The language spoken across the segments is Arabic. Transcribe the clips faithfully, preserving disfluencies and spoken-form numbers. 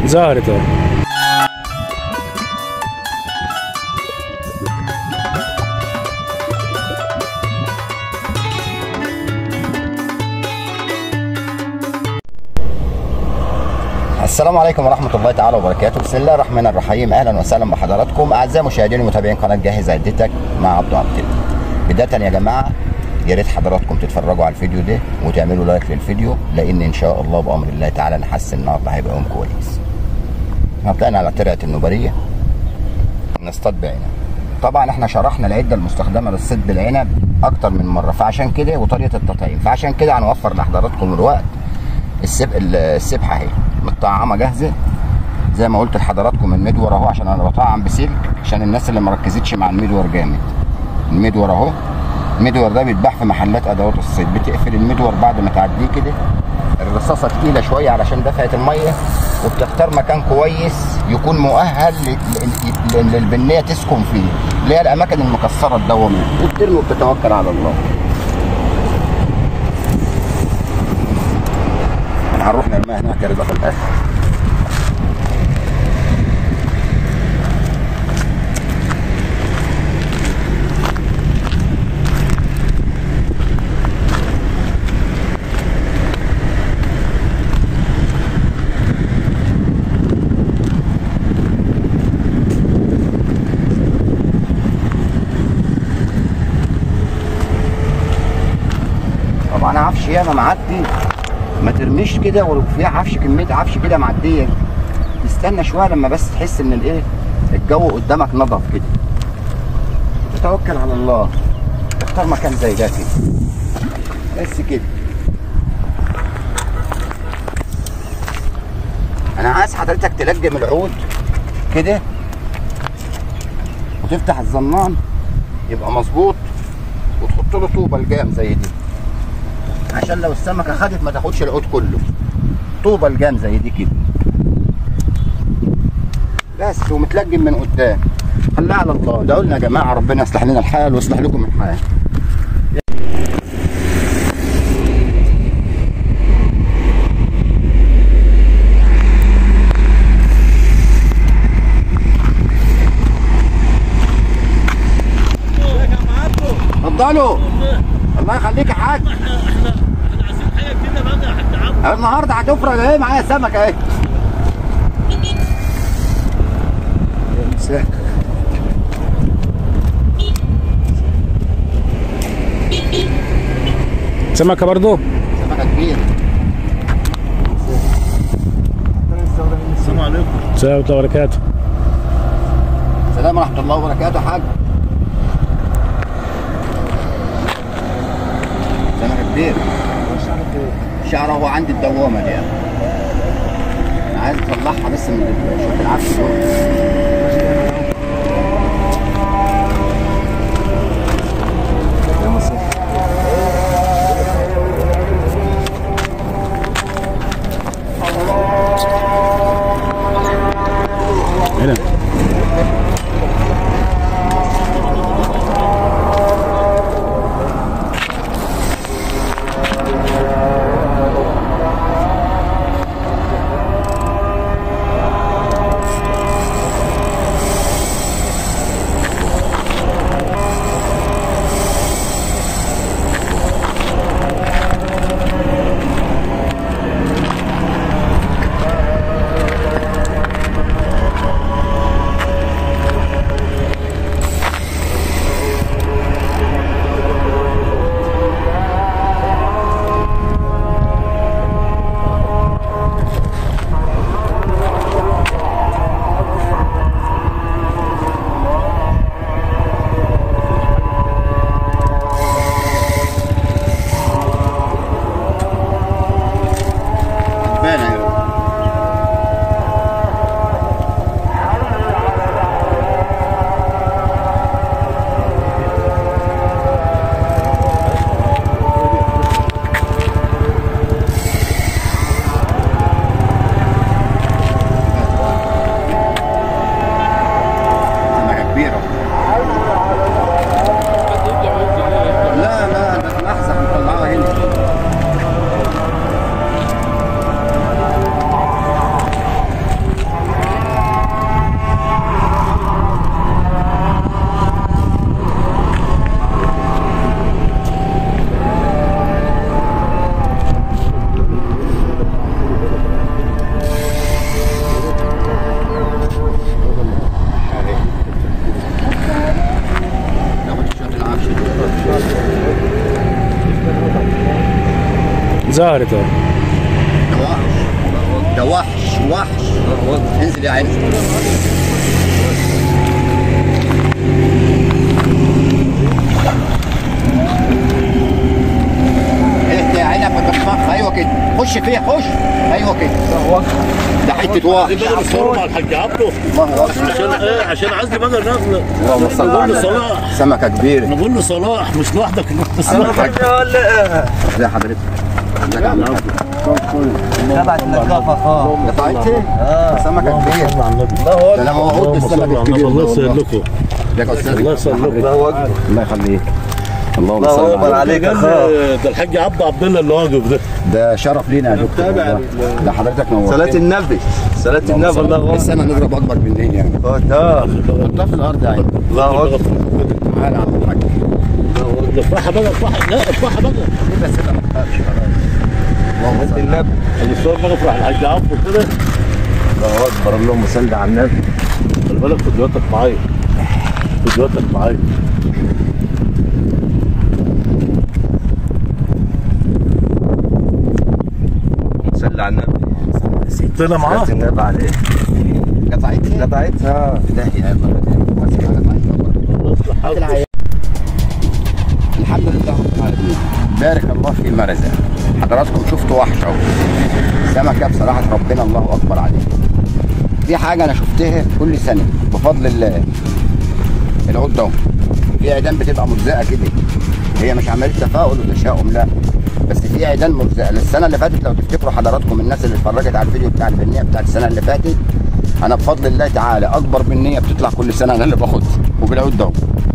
ظهرت اهي. السلام عليكم ورحمة الله تعالى وبركاته. بسم الله الرحمن الرحيم. أهلا وسهلا بحضراتكم أعزائي مشاهدين ومتابعين قناة جهز عدتك مع عبد عبد. بداية يا جماعة يا ريت حضراتكم تتفرجوا على الفيديو ده وتعملوا لايك للفيديو، لأن إن شاء الله بأمر الله تعالى نحسن النهارده هيبقى يوم كويس. طلعنا على ترعة النوبرية نصطاد بعنب. طبعا احنا شرحنا العدة المستخدمة للصيد بالعنب أكتر من مرة، فعشان كده وطريقة التطعيم، فعشان كده هنوفر لحضراتكم الوقت. السب السبحة اهي متطعمة جاهزة زي ما قلت لحضراتكم. المدور اهو عشان انا بطعم بسلك عشان الناس اللي مركزتش مع المدور جامد. المدور اهو، المدور ده بيتباع في محلات ادوات الصيد. بتقفل المدور بعد ما تعديه كده، الرصاصه تقيله شويه علشان دفعه الميه، وبتختار مكان كويس يكون مؤهل للبنيه تسكن فيه، اللي هي الاماكن المكسره الدواميه، وبترمي وبتتوكل على الله. هنروح نرميها هناك كده في الاخر. طبعا عفش ياما معدي، ما ترميش كده ولو فيها عفش كميه عفش كده معديه، تستنى شويه لما بس تحس ان الايه الجو قدامك نضف كده، تتوكل على الله، تختار مكان زي ده كده بس كده. انا عايز حضرتك تلجم العود كده وتفتح الزنان يبقى مظبوط، وتحط له طوبه الجام زي دي عشان لو السمكه خدت ما تاخدش العود كله. طوبه الجام زي دي كده بس، ومتلجم من قدام. خليها على الله. ادعوا لنا يا جماعه ربنا يصلح لنا الحال ويصلح لكم الحال. اتفضلوا. الله يخليك يا حاج. النهارده هتفرج اهي معايا سمكه اهي. سمكه برضو؟ سمكه كبيره. السلام عليكم. السلام ورحمه الله وبركاته. السلام ورحمه الله وبركاته يا حاج. سمكه كبيره. شعره هو عندي الدوامه دي، انا عايز اطلعها بس من شوف العفش دول. هنا ظهرت اهي. ده وحش وحش. انزل يا عيني. ايه يا عينك ما تخافش. ايوه كده خش فيها خش. ايوه كده ده حته وحش. بدر الصور مع الحاج عبده عشان ايه؟ عشان عايز بقى الرجل. اللهم صل على نقول له صلاح. سمكه كبيره. نقول له صلاح مش لوحدك. سمكه ازي حضرتك؟ ازيك يا عم الحاج؟ تبعت النظافه اه دفعتي؟ اه سمكه كبيره. ده انا موعود بالسمك الكبير. الله يسهل لكم. ازيك يا استاذ؟ الله يسهل لكم. الله اكبر الله يخليك. اللهم الله صل اكبر على عليك يا ده اخويا. ده الحاج عبد عبد الله اللي واقف ده. ده شرف لينا يا دكتور والله. ده حضرتك نورت. صلاة النبي صلاة النبي الله اكبر. بس انا نضرب اكبر منين يعني. اه حطها في الارض يا عيني. الله اكبر. تعالى يا عم الحاج. افرحها بقى افرحها لا افرحها بقى. كده كده ما تخافش خلاص. اللهم صل على النبي الصور بقى افرح الحاج عبده كده. الله اكبر. اللهم صل على النبي. خلي بالك فيديوهاتك معايا. فيديوهاتك معايا. صل على النبي. طلع معاه. صلاة النبي عليه. قطعتي؟ قطعتها. بداهي يا الحمد لله رب العالمين. بارك الله فيما رزق. حضراتكم شفتوا وحش اهو. سمكه بصراحه ربنا الله اكبر عليه. دي حاجه انا شفتها كل سنه بفضل الله. العود ده في عيدان بتبقى مرزقه كده. هي مش عمليه تفاؤل وتشاؤم لا. بس في عيدان مرزقه. السنه اللي فاتت لو تفتكروا حضراتكم الناس اللي اتفرجت على الفيديو بتاع البنيه بتاعت السنه اللي فاتت، انا بفضل الله تعالى اكبر بنيه بتطلع كل سنه انا اللي باخدها وبالعود ده.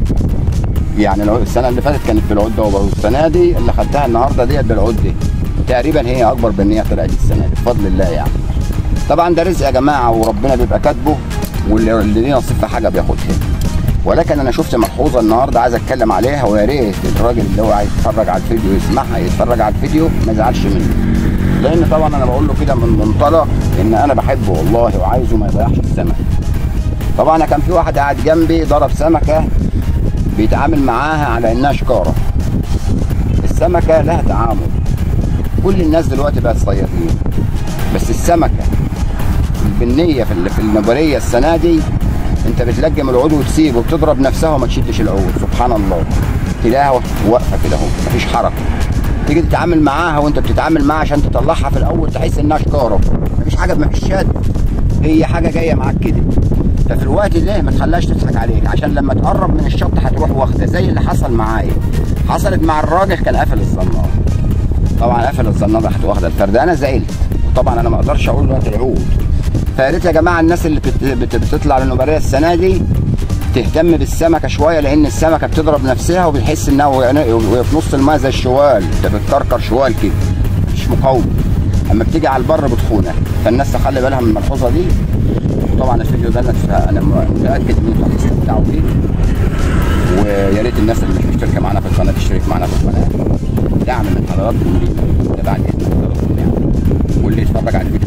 يعني لو السنه اللي فاتت كانت بالعود ده والسنه دي اللي خدتها النهارده ديت بالعود دي تقريبا هي اكبر بنيه طلعت السنه دي بفضل الله يعني. طبعا ده رزق يا جماعه وربنا بيبقى كاتبه واللي ليه نصيب في حاجه بياخدها. ولكن انا شفت ملحوظه النهارده عايز اتكلم عليها ويا ريت الراجل اللي هو عايز يتفرج على الفيديو يسمعها يتفرج على الفيديو ما يزعلش مني. لان طبعا انا بقول له كده من منطلق ان انا بحبه والله وعايزه ما يضيعش السمك. طبعا كان في واحد قاعد جنبي ضرب سمكه بيتعامل معاها على انها شكاره. السمكه لها تعامل. كل الناس دلوقتي بقت صيادين. بس السمكه البنيه في في النبريه السنه دي انت بتلجم العود وتسيبه وبتضرب نفسها وما تشدش العود. سبحان الله. تلاقيها واقفه كده اهو مفيش حركه. تيجي تتعامل معاها وانت بتتعامل معاها عشان تطلعها في الاول تحس انها شكاره. مفيش حاجه مفيش شد. هي حاجه جايه معاك كده. ففي الوقت ده ما تخليهاش تضحك عليك عشان لما تقرب من الشط هتروح واخده زي اللي حصل معايا. حصلت مع الراجل كان قافل الزناره. طبعا قافل الزناره راحت واخده الفرد. انا زعلت. طبعا انا ما اقدرش اقول له هات العود. فيا ريت يا جماعه الناس اللي بت... بت... بتطلع للنبريه السنه دي تهتم بالسمكه شويه لان السمكه بتضرب نفسها وبتحس انها وهي في نص الماء زي الشوال. انت بتكركر شوال كده مش مقاومه. اما بتيجي على البر بتخونك. فالناس تخلي بالها من الملحوظه دي. وطبعا الفيديو ده انا متاكد ان انتوا هتستمتعوا بيه. ويا ريت الناس اللي مش مشتركه معانا في القناه تشترك معانا في القناه. دعم من حضراتكم لينا. ده بعد اذن حضراتكم يعني. واللي يتفرج على الفيديو